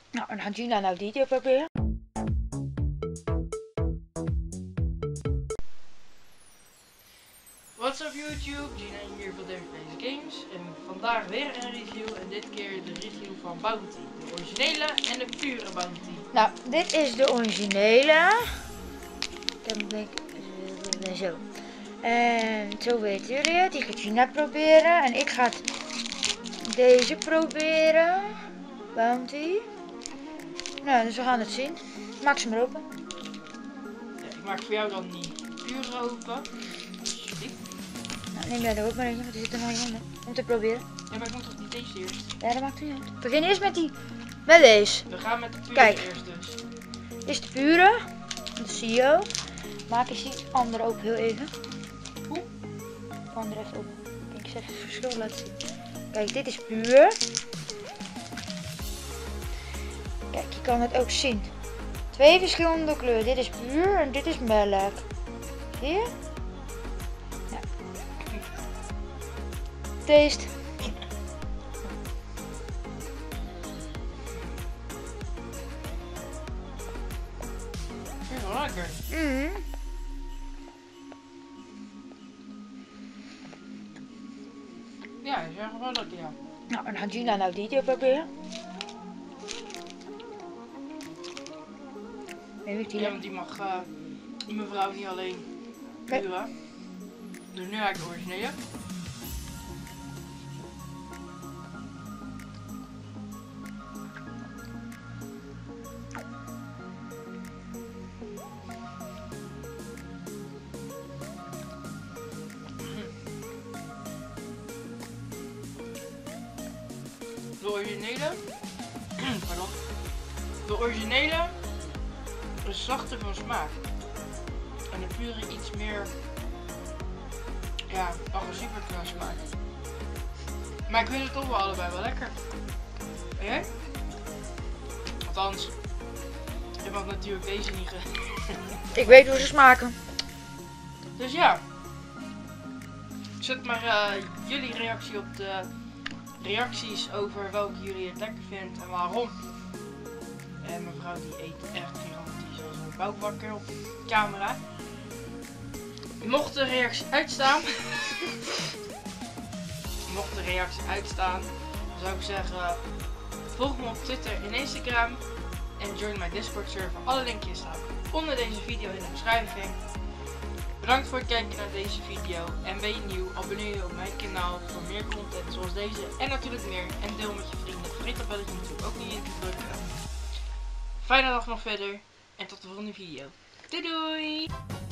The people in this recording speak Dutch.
Nou, en dan gaat Gina nou die proberen. What's up YouTube, Gina hier van David Plays Games en vandaag weer een review en dit keer de review van Bounty. De originele en de pure Bounty. Nou, dit is de originele. Zo. En zo weten jullie het. Die gaat Gina proberen en ik ga deze proberen. Bounty. Nou, dus we gaan het zien. Maak ze maar open. Ja, ik maak voor jou dan die pure open. Nou, neem jij er ook maar eentje, want er zit er nog in om te proberen. Ja, maar ik moet toch niet deze eerst? Ja, dat maakt niet uit. We beginnen eerst met deze. We gaan met de pure Kijk. eerst dus. Dit is de pure. Dat zie je. Maak eens die andere open heel even. Hoe? De andere even open. Kijk eens even het verschil laten zien. Kijk, dit is puur. Kijk, je kan het ook zien. Twee verschillende kleuren. Dit is puur en dit is melk. Zie je? Ja. Taste. Dat is wel lekker. Ja, dat is echt wel lekker, ja. Nou, en dan gaat Gina nou die proberen. Ja, want die mag die mevrouw niet alleen pure. Dus nu ga ik de originele. De originele, pardon, de originele is zachter van smaak en de pure iets meer, ja, agressiever qua smaak. Maar ik vind het toch wel allebei wel lekker. En jij? Althans, ik mag natuurlijk deze niet Ik weet hoe ze smaken. Dus ja, zet maar jullie reactie op de reacties over welke jullie het lekker vindt en waarom. En mevrouw die eet echt gigantisch als een bouwbakker op camera. Mocht de reactie uitstaan, dan zou ik zeggen, volg me op Twitter en Instagram en join mijn Discord server. Alle linkjes staan onder deze video in de beschrijving. Bedankt voor het kijken naar deze video en ben je nieuw, abonneer je op mijn kanaal voor meer content zoals deze en natuurlijk meer en deel met je vrienden. Vergeet dat belletje natuurlijk ook niet in te drukken. Fijne dag nog verder en tot de volgende video. Doei doei!